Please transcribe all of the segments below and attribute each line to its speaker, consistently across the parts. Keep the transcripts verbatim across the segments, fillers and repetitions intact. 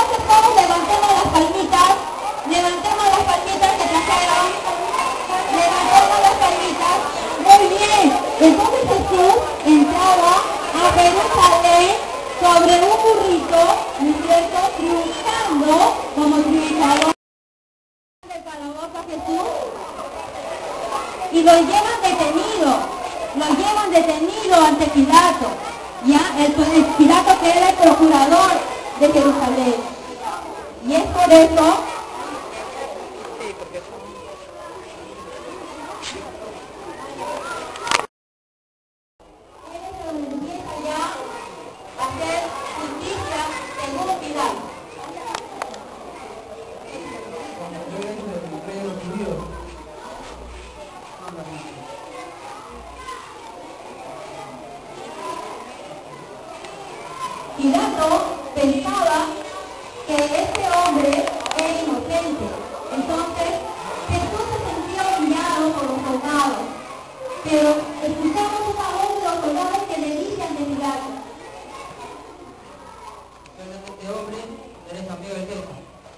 Speaker 1: Entonces todos levantemos las palmitas, levantemos las palmitas que trajeron, levantemos las palmitas. Muy bien. Entonces Jesús entraba a Jerusalén sobre un burrito, ¿no es cierto?, triunfando como triunfador del calabozo a Jesús, y lo llevan detenido, lo llevan detenido ante Pilato, ya, el, el Pilato que era el procurador de Jerusalén, y es por eso Pilato pensaba que este hombre era inocente. Entonces Jesús se sentía humillado por los soldados. Pero escuchamos una voz de los soldados que le dice ante Pilato:
Speaker 2: este hombre eres amigo de César.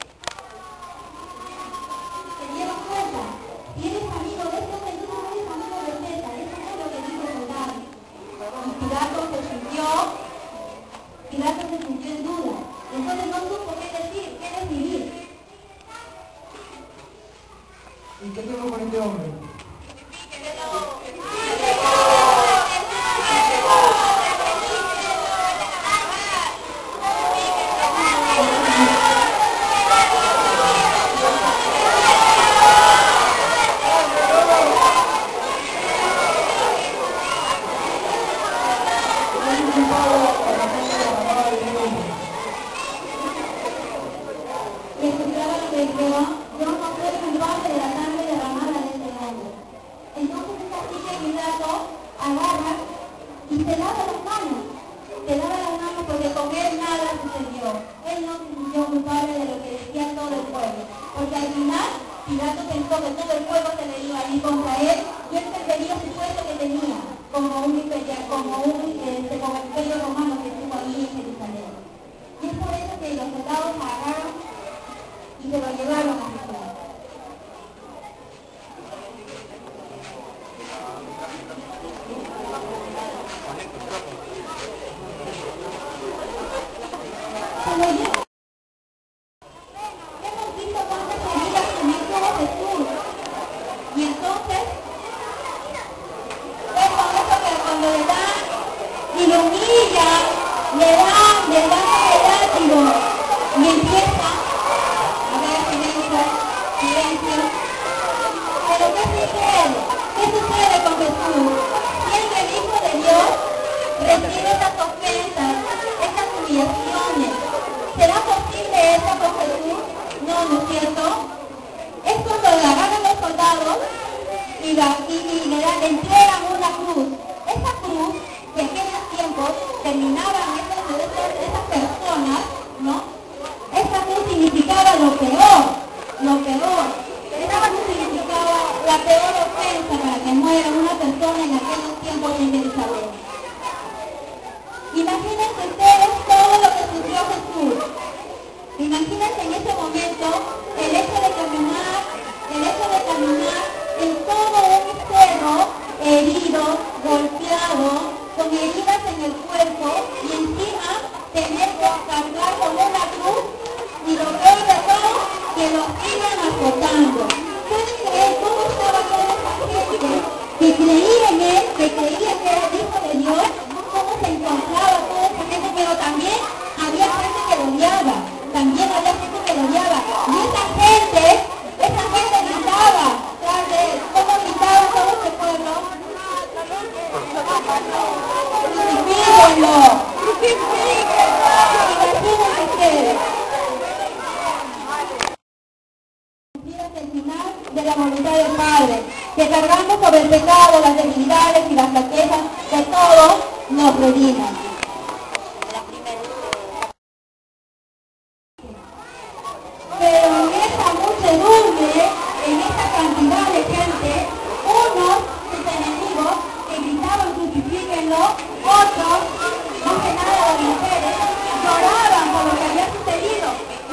Speaker 1: ¿Se dieron cuenta? Si eres amigo de este hombre, tú no eres amigo de César. Eso es lo que dijo el soldado. Y Pilato se sintió Pilato se sintió en duda. Entonces no supo qué decir, qué decidir.
Speaker 2: ¿Y qué tengo con este hombre?
Speaker 1: Pilato pensó que todo el pueblo se le iba a ir contra él y él perdería su puesto que tenía como un imperio, como un este, como el imperio romano que estuvo ahí en Jerusalén. Y es por eso que los soldados agarraron y se lo llevaron a Jesús. Se lo llevaron. Y entonces, es por eso que cuando le dan y lo humillan, le dan, le dan el látigo y empieza a ver silencio, silencio. Pero ¿qué sucede? ¿Qué sucede con Jesús? Siendo el Hijo de Dios, recibe estas ofensas, estas humillaciones. ¿Será posible esto con Jesús? No, ¿no es cierto? Es cuando le agarran los soldados y, la, y, y le, da, le entregan una cruz. Esa cruz, que en aquellos tiempos terminaban esas, esas, esas personas, ¿no? Esa cruz significaba lo peor, lo peor. Esa cruz significaba la peor ofensa para que muera una persona en aquellos tiempos en Jerusalén. Imagínense ustedes todo lo que sufrió Jesús. Imagínense en ese momento el hecho de caminar, el hecho de caminar en todo un cerro herido, golpeado, con heridas en el cuerpo y encima tener que cargar con una cruz y lo peor de todo, que lo sigan azotando. ¿Pueden creer cómo estaba toda esa gente que creía en él, que creía que era el Hijo de Dios? ¿Cómo se encontraba toda esa gente? Pero también había gente que lo odiaba. También había gente que lo odiaba. Y esa gente, esa gente gritaba, ¿sabes? ¿Cómo gritaba todo ese pueblo? ¡Crucifíquenlo! ¡Crucifíquenlo! Imagínense ustedes. Hasta el final de la voluntad del Padre, que cargando sobre el pecado, las debilidades y las flaquezas de todos nos rediman. Pero en esa muchedumbre, en esa cantidad de gente, unos, sus enemigos, que gritaban crucifíquenlo, otros, más que nada las mujeres, lloraban por lo que había sucedido,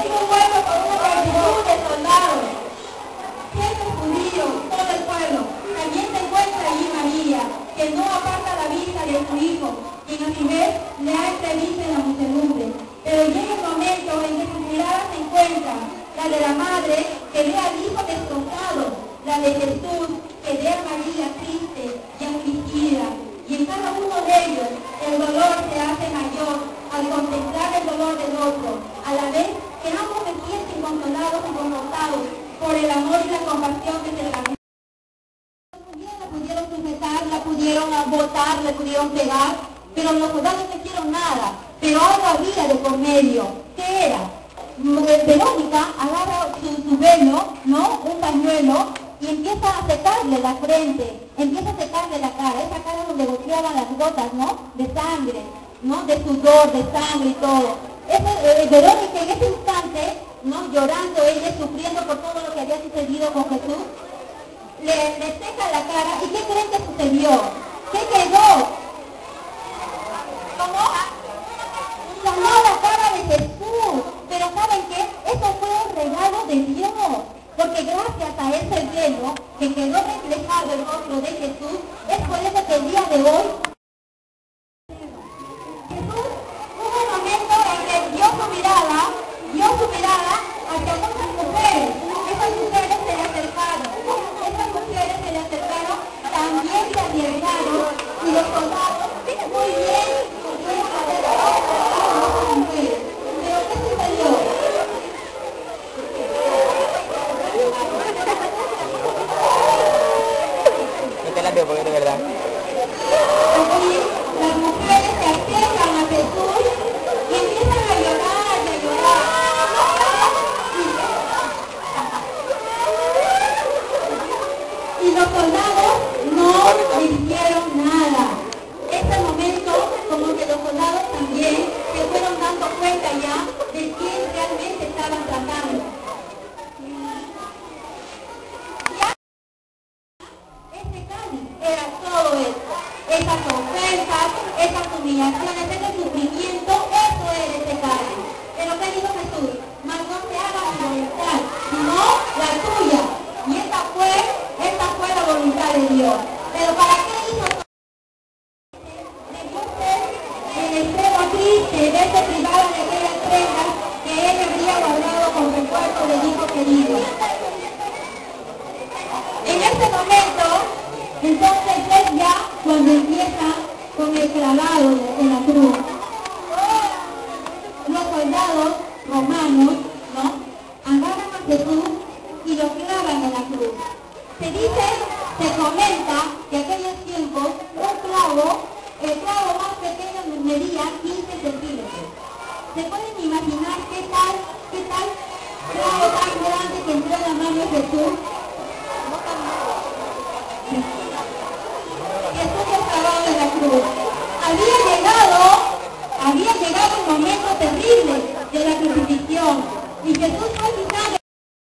Speaker 1: siendo envuelto por una multitud de soldados, jefes judíos, todo el pueblo. También se encuentra allí María, que no aparta la vista de su hijo, quien a su vez le ha entrevisto en la muchedumbre. Pero llega el momento en que sus miradas se encuentran, la de la madre que ve al hijo destrozado, la de Jesús que ve a María triste y afligida. Y en cada uno de ellos el dolor se hace mayor al contemplar el dolor del otro, a la vez que ambos se sienten consolados y confortados por el amor y la compasión que se les da. La pudieron sujetar, la pudieron botar, le pudieron pegar, pero los soldados no hicieron nada. Pero algo había de por medio. ¿Qué era? Verónica agarra su, su velo, ¿no? Un pañuelo, y empieza a secarle la frente, empieza a secarle la cara, esa cara donde goteaban las gotas, ¿no? De sangre, ¿no? De sudor, de sangre y todo. Ese, eh, Verónica en ese instante, ¿no? Llorando, ella sufriendo por todo lo que había sucedido con Jesús, le, le seca la cara. ¿Y qué creen que sucedió? ¿Qué quedó? ¿Cómo? Sanó la cara de Jesús. Pero ¿saben qué? Eso fue un regalo de Dios. Porque gracias a ese velo que quedó reflejado el rostro de Jesús, es por eso que el día de hoy Jesús hubo un momento en que dio su mirada, dio su mirada hacia muchas mujeres. Esas mujeres se le acercaron. Esas mujeres se le acercaron, también se arriesgaron, y los soldados, muy bien, pudieron haber acercado a esas mujeres. Pero ¿qué sucedió?
Speaker 2: No te la veo porque de verdad.
Speaker 1: Aquí las mujeres se acercan a Jesús y empiezan a llorar y a llorar. Y los soldados no hicieron nada. Ese momento, como que los soldados también se fueron dando cuenta ya de quién realmente estaban tratando. Era todo esto, esas ofensas, esas humillaciones, ese sufrimiento, eso era ese cáliz. Pero ¿qué dijo Jesús? Mas no se haga mi voluntad, sino la tuya. Y esta fue, esta fue la voluntad de Dios. Pero ¿para qué hizo todo? Debió ser el extremo triste de ese privado de aquellas prendas que él habría guardado con recuerdo del hijo querido. En este momento, entonces es ya cuando empieza con el clavado en la cruz. Los soldados romanos, ¿no? Agarran a Jesús y lo clavan en la cruz. Se dice, se comenta que aquellos tiempos un clavo, el clavo más pequeño medía quince centímetros. ¿Se pueden imaginar qué tal, qué tal clavo tan grande que entró en la mano de Jesús? Jesús clavado en la cruz. Había llegado, había llegado un momento terrible de la crucifixión. Y Jesús fue quitado.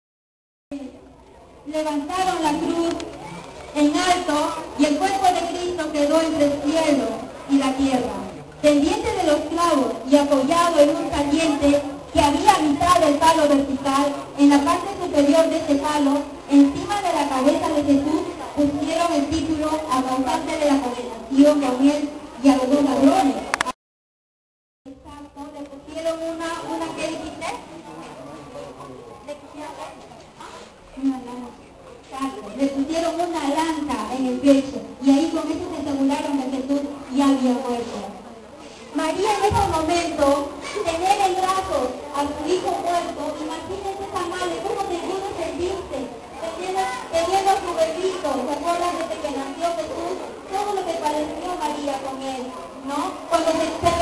Speaker 1: Levantaron la cruz en alto y el cuerpo de Cristo quedó entre el cielo y la tierra, pendiente de los clavos y apoyado en un saliente que había a mitad del palo vertical. En la parte superior de ese palo, encima de la cabeza de Jesús, pusieron el título a causante de la condenación con él y a los dos ladrones. Exacto, le pusieron una, una ¿qué dijiste? Le pusieron una lanza. Le pusieron una lanza en el pecho y ahí con eso se aseguraron que Jesús ya había muerto. María en ese momento, tener en brazos a su hijo muerto, imagínense esa madre, cómo debió de sentirse. Teniendo a su bebito, ¿se acuerdan desde que nació Jesús? Todo lo que padeció María con él, ¿no? Cuando se